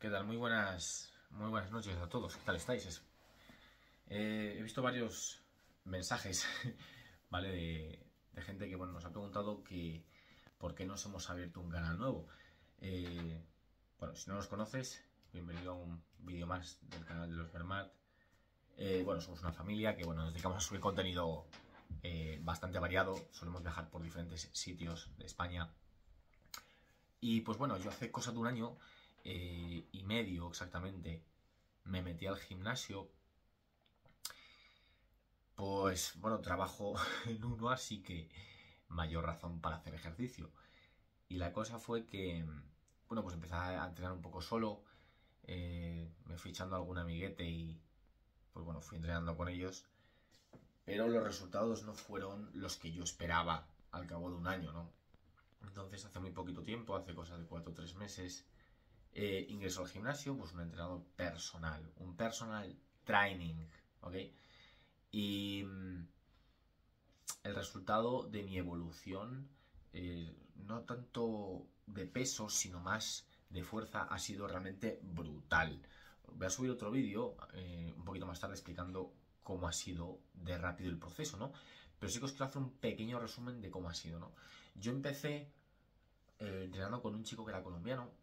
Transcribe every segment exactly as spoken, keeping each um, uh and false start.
¿Qué tal? Muy buenas, muy buenas noches a todos. ¿Qué tal estáis? Es- eh, he visto varios mensajes, ¿vale? De, de gente que, bueno, nos ha preguntado que por qué nos hemos abierto un canal nuevo. Eh, bueno, si no nos conoces, bienvenido a un vídeo más del canal de los Vermat. Eh, bueno, somos una familia que, bueno, nos dedicamos a subir contenido eh, bastante variado. Solemos viajar por diferentes sitios de España. Y pues bueno, yo hace cosa de un año eh, y medio exactamente me metí al gimnasio. Pues bueno, trabajo en uno, así que mayor razón para hacer ejercicio. Y la cosa fue que, bueno, pues empecé a entrenar un poco solo, eh, me fui echando algún amiguete y pues bueno, fui entrenando con ellos. Pero los resultados no fueron los que yo esperaba al cabo de un año, ¿no? Entonces hace muy poquito tiempo, hace cosa de cuatro o tres meses, eh, ingreso al gimnasio, pues un entrenador personal, un personal training, ¿ok? Y mm, el resultado de mi evolución, eh, no tanto de peso, sino más de fuerza, ha sido realmente brutal. Voy a subir otro vídeo eh, un poquito más tarde explicando cómo ha sido de rápido el proceso, ¿no? Pero sí que os quiero hacer un pequeño resumen de cómo ha sido, ¿no? Yo empecé eh, entrenando con un chico que era colombiano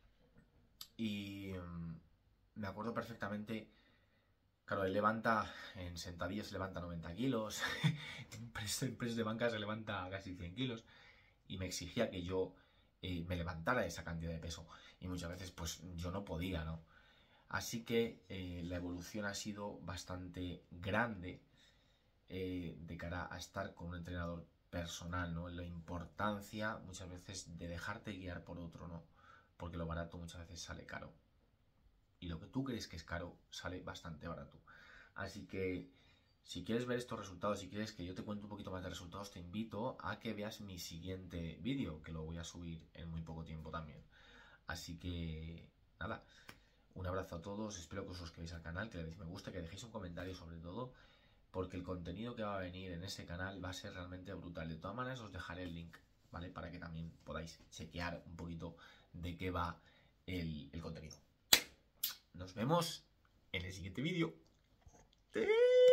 y mm, me acuerdo perfectamente. Claro, él levanta, en sentadillas se levanta noventa kilos, en press, en press de banca se levanta casi cien kilos, y me exigía que yo eh, me levantara esa cantidad de peso, y muchas veces pues yo no podía, ¿no? Así que eh, la evolución ha sido bastante grande eh, de cara a estar con un entrenador personal, ¿no? La importancia muchas veces de dejarte guiar por otro, ¿no? Porque lo barato muchas veces sale caro. Y lo que tú crees que es caro sale bastante barato. Así que si quieres ver estos resultados, si quieres que yo te cuente un poquito más de resultados, te invito a que veas mi siguiente vídeo, que lo voy a subir en muy poco tiempo también. Así que nada, un abrazo a todos, espero que os suscribáis al canal, que le deis me gusta, que dejéis un comentario sobre todo, porque el contenido que va a venir en ese canal va a ser realmente brutal. De todas maneras os dejaré el link, ¿vale? Para que también podáis chequear un poquito de qué va el, el contenido. Nos vemos en el siguiente vídeo.